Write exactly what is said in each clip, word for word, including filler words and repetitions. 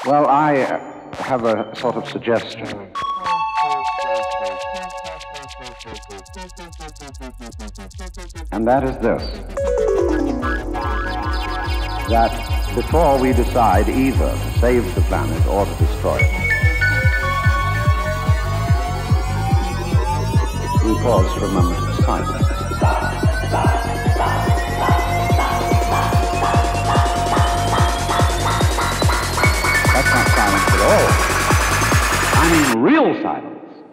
Well, I have a sort of suggestion. And that is this. That before we decide either to save the planet or to destroy it, we pause for a moment of silence. That's not silence at all. I mean real silence.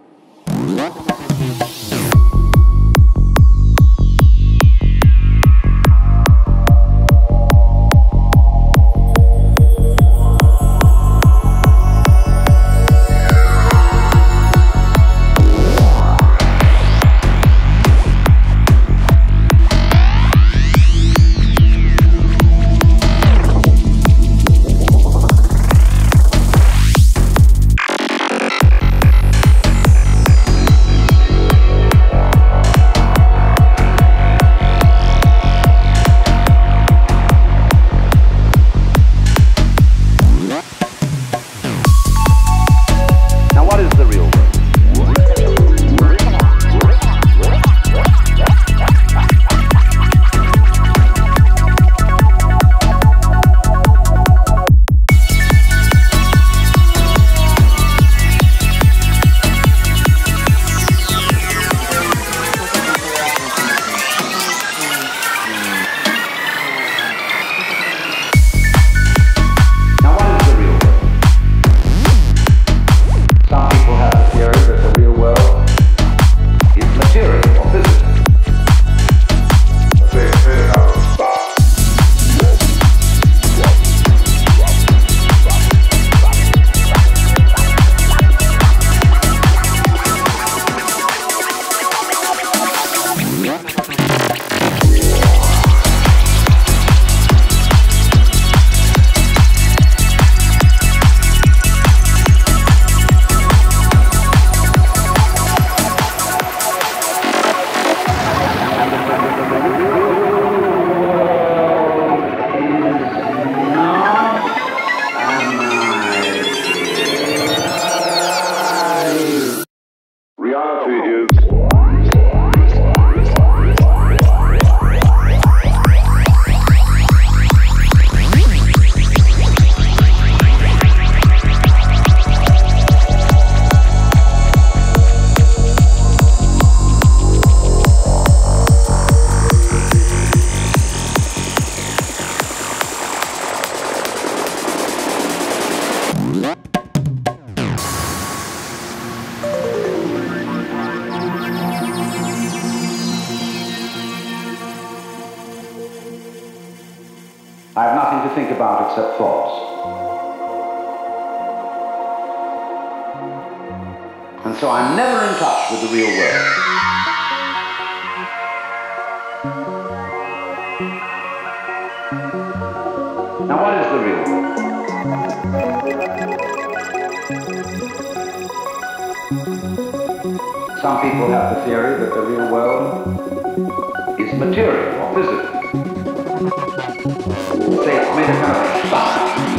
I have nothing to think about except thoughts. And so I'm never in touch with the real world. Now, what is the real world? Some people have the theory that the real world is material or physical. Say it's made of kind of stuff.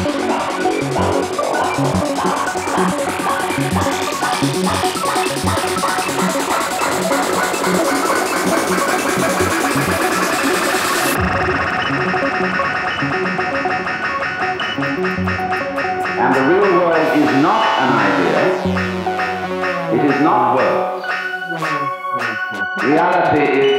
And the real world is not an idea. It is not words. Reality is